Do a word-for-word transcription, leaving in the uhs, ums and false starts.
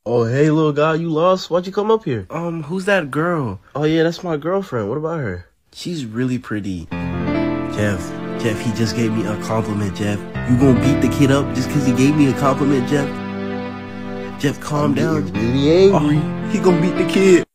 Oh, hey, little guy, you lost? Why'd you come up here? Um, who's that girl? Oh, yeah, that's my girlfriend. What about her? She's really pretty. Jeff, Jeff, he just gave me a compliment, Jeff. You gonna beat the kid up just because he gave me a compliment, Jeff? Jeff, calm I'm down. getting really angry. Oh, he gonna beat the kid.